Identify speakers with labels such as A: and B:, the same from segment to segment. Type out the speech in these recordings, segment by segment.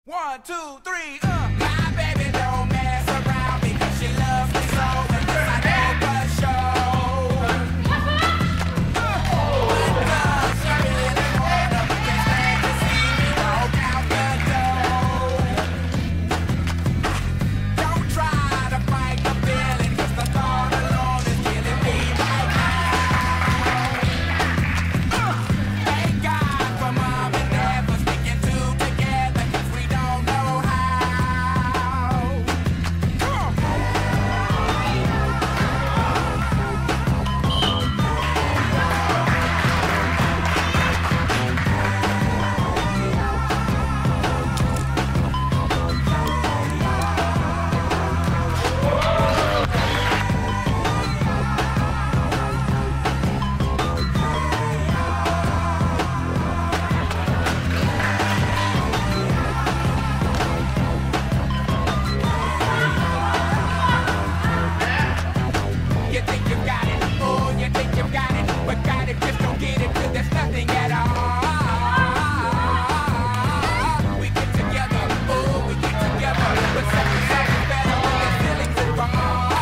A: One, two, three, My baby don't mess around because she loves me so. And this I know for sure. Because she really wanna, but can't stand to see me walk out the door. Don't try to fight the feeling, 'cause the thought alone is killing me right now. Thank God for mom and dad for sticking two together, 'cause we don't know how. Come on. You think you got it, oh, you think you got it, but got it, just don't get it, 'cause there's nothing at all. We get together, oh, we get together, but something's better when the feelings involved.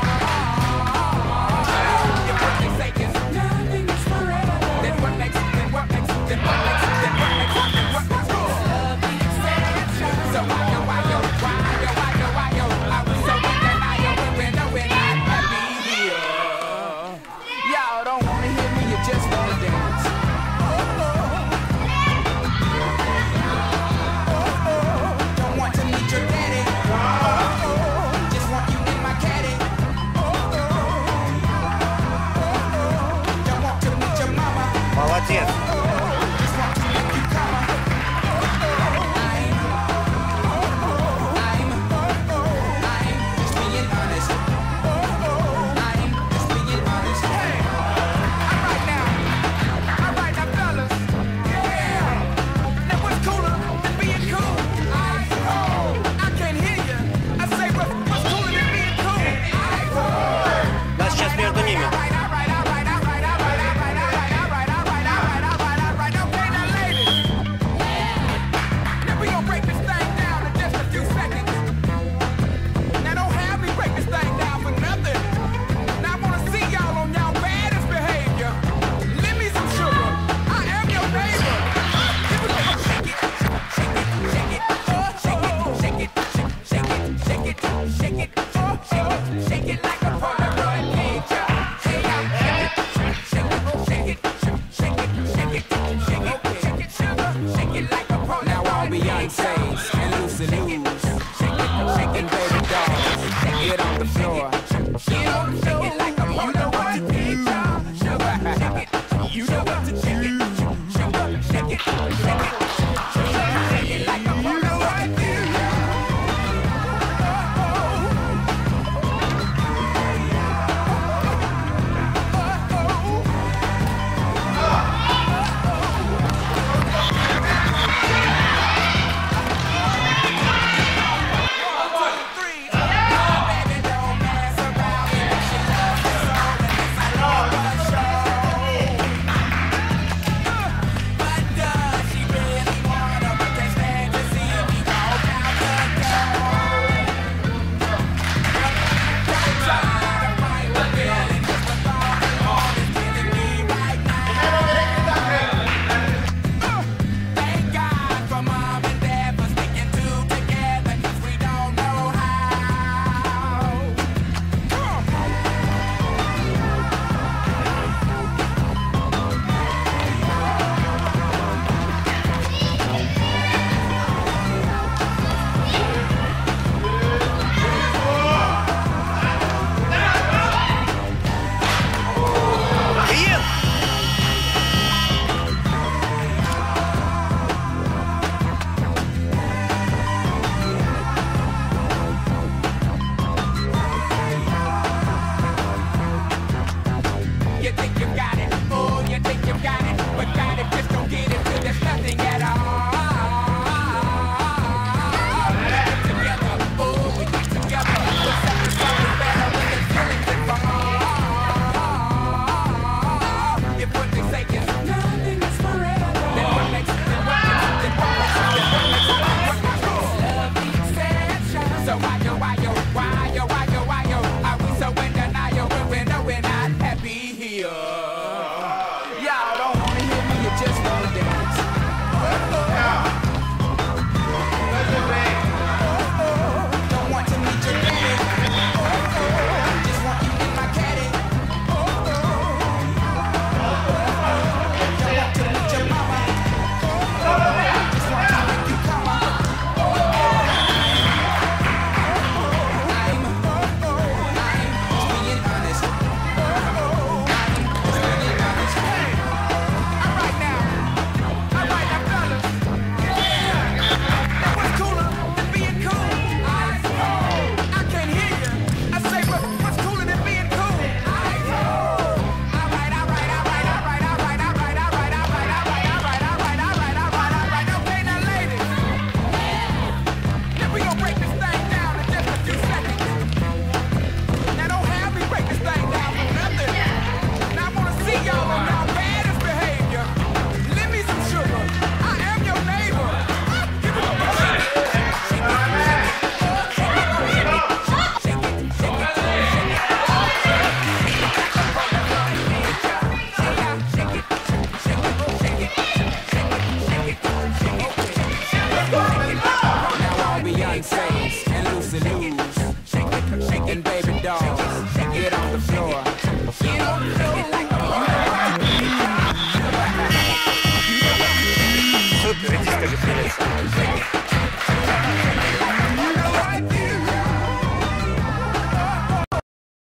A: If what they say is nothing is forever, then what makes it, then what makes it, then what makes it, then what makes it, then what makes it? Love the exception. So why yo, I was so in denial when we're knowing I'm happy here. Y'all don't wanna hear me, you just wanna dance. Don't want to meet your daddy. Just want you in my caddy. Don't want to meet your mama.
B: Молодец.
A: Just want to make you come. I'm just being honest. I'm just being honest. Hey, all right now, fellas. Yeah. Now what's cooler than being cool? I can't hear you. I say what's cooler than being cool?
B: Нас сейчас между ними.
A: Okay, now ladies. Now we gon' break this thing down in just a few seconds. Now don't have me break this thing down for nothing. Now I wanna see y'all on y'all baddest behavior. Lend me some sugar. I am your neighbor. Here we go. Shake it, shake it, shake it, shake it, shake it, shake it, shake it, shake it, shake it like a Polaroid picture. Hey, shake it, shake it, shake it, shake it, shake it, shake it, shake it, sugar, shake it like a Polaroid. Now all Beyonce's and Lucy Liu